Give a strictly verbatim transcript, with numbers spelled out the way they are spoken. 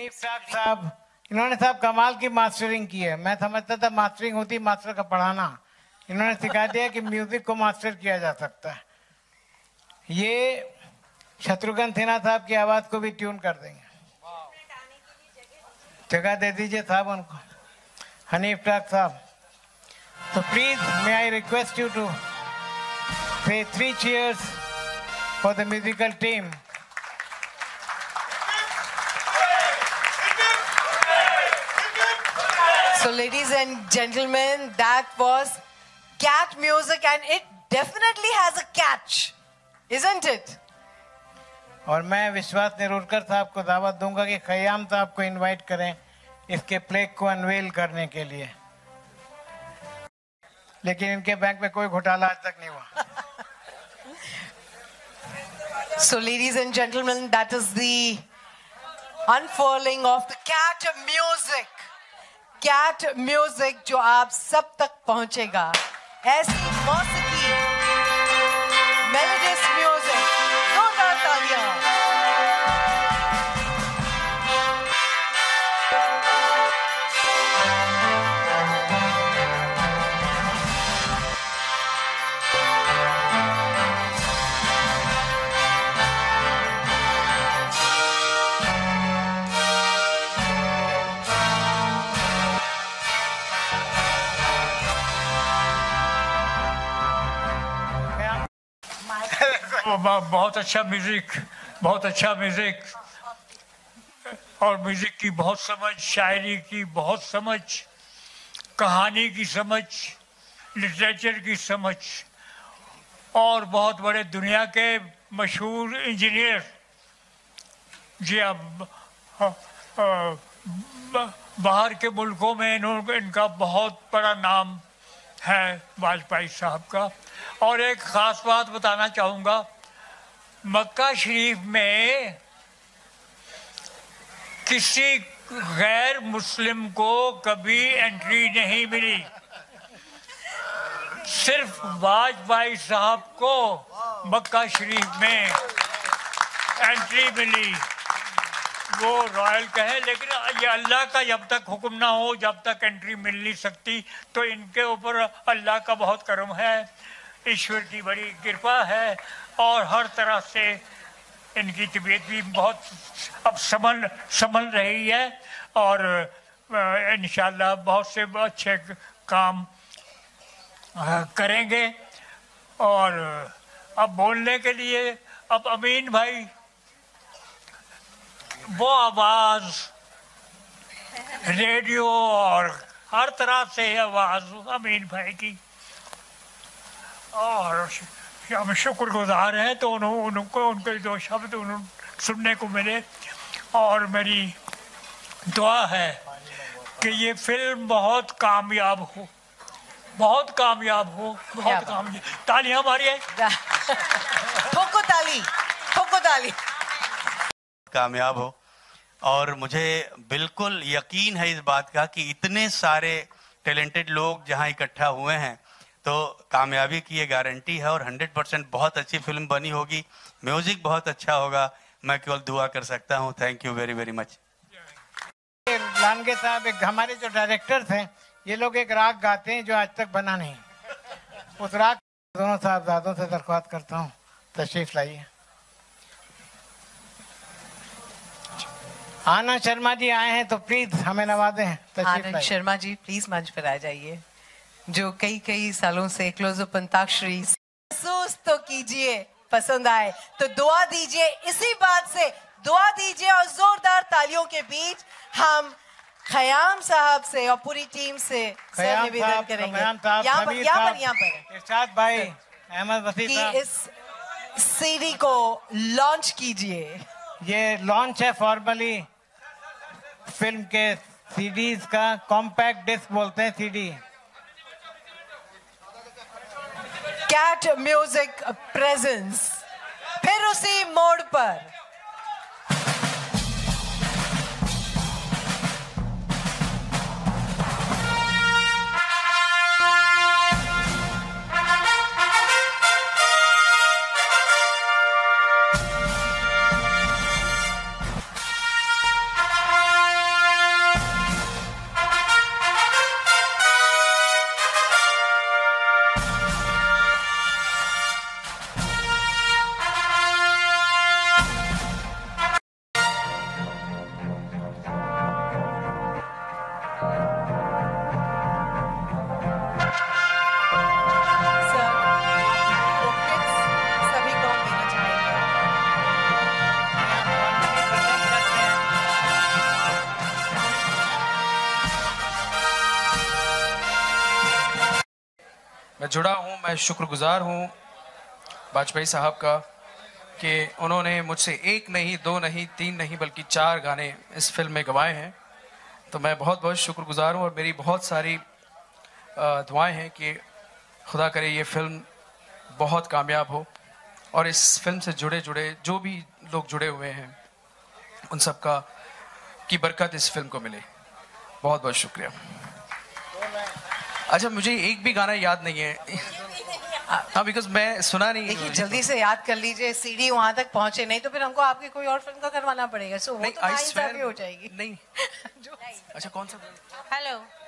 साहब, इन्होंने साहब कमाल की मास्टरिंग की है। मैं समझता था मास्टरिंग होती मास्टर का पढ़ाना, इन्होंने सिखा दिया कि म्यूजिक को मास्टर किया जा सकता है। ये शत्रुघ्न सिन्हा साहब की आवाज को भी ट्यून कर देंगे। जगह दे दीजिए साहब उनको, हनीफ टाक साहब। तो please may I request you to say three cheers for the musical team. So ladies and gentlemen, that was cat music and it definitely has a catch, isn't it? और मैं विश्वास नेरुरकर साहब को दावत दूंगा कि खयाम साहब को इनवाइट करें इसके प्ले को अनवेल करने के लिए, लेकिन इनके बैंक में कोई घोटाला आज तक नहीं हुआ। So ladies and gentlemen, that is the unfurling of the cat music. Cat music जो आप सब तक पहुंचेगा। ऐसी मौसीकी, melodious music, जोरदार तालियां। बहुत अच्छा म्यूजिक, बहुत अच्छा म्यूजिक, और म्यूजिक की बहुत समझ, शायरी की बहुत समझ, कहानी की समझ, लिटरेचर की समझ, और बहुत बड़े दुनिया के मशहूर इंजीनियर। जी अब बाहर के मुल्कों में इन्होंने इनका बहुत बड़ा नाम है वाजपेयी साहब का। और एक ख़ास बात बताना चाहूँगा, मक्का शरीफ में किसी गैर मुस्लिम को कभी एंट्री नहीं मिली, सिर्फ वाजपेयी साहब को मक्का शरीफ में एंट्री मिली। वो रॉयल कहे, लेकिन ये अल्लाह का जब तक हुक्म ना हो जब तक एंट्री मिल नहीं सकती। तो इनके ऊपर अल्लाह का बहुत करम है, ईश्वर की बड़ी कृपा है, और हर तरह से इनकी तबीयत भी बहुत अब संभल संभल रही है, और इंशाल्लाह बहुत से अच्छे काम करेंगे। और अब बोलने के लिए अब अमीन भाई, वो आवाज़ रेडियो और हर तरह से आवाज़ अमीन भाई की, और हम शुक्रगुजार हैं। तो उन्होंने उनको उनके दो शब्द उन्होंने सुनने को मिले, और मेरी दुआ है कि ये फिल्म बहुत कामयाब हो, बहुत कामयाब हो, बहुत कामयाब। तालियां मारिए, ठोको ताली, ठोको ताली। कामयाब हो। और मुझे बिल्कुल यकीन है इस बात का कि इतने सारे टैलेंटेड लोग जहां इकट्ठा हुए हैं तो कामयाबी की ये गारंटी है, और हंड्रेड परसेंट बहुत अच्छी फिल्म बनी होगी, म्यूजिक बहुत अच्छा होगा। मैं केवल दुआ कर सकता हूं। Thank you very very much. Lange sahab एक हमारे जो डायरेक्टर्स हैं, ये लोग एक राग गाते हैं जो आज तक बना नहीं। उस राग दोनों साहबजादों से दरख्वास्त करता हूँ तशरीफ लाइए। आनंद शर्मा जी आए हैं तो प्लीज हमें नवाजें। आनंद शर्मा जी प्लीज मंच पर आ जाइए, जो कई कई सालों से क्लोजअप अंताक्षरी महसूस तो कीजिए, पसंद आए तो दुआ दीजिए, इसी बात से दुआ दीजिए। और जोरदार तालियों के बीच हम खयाम साहब से और पूरी टीम से निवेदन करेंगे, यहाँ पर यहाँ पर यहाँ पर इरशाद भाई, अहमद वसी साहब, इस सीडी को लॉन्च कीजिए। ये लॉन्च है फॉर्मली फिल्म के सीडीज का, कॉम्पैक्ट डिस्क बोलते हैं सीडी। कैट म्यूजिक प्रेजेंस फिर उसी मोड़ पर। मैं जुड़ा हूँ, मैं शुक्रगुजार हूँ वाजपेयी साहब का कि उन्होंने मुझसे एक नहीं, दो नहीं, तीन नहीं, बल्कि चार गाने इस फिल्म में गवाए हैं। तो मैं बहुत बहुत शुक्रगुजार हूँ और मेरी बहुत सारी दुआएं हैं कि खुदा करे ये फिल्म बहुत कामयाब हो और इस फिल्म से जुड़े जुड़े जो भी लोग जुड़े हुए हैं उन सब का की बरकत इस फिल्म को मिले। बहुत बहुत शुक्रिया। अच्छा, मुझे एक भी गाना याद नहीं है। हाँ, बिकॉज मैं सुना नहीं। देखिए जल्दी से याद कर लीजिए, सीडी वहां तक पहुंचे, नहीं तो फिर हमको आपकी कोई और फिल्म का करवाना पड़ेगा। सो वो तो नाइंसाफी हो जाएगी। नहीं। अच्छा, कौन सा? हेलो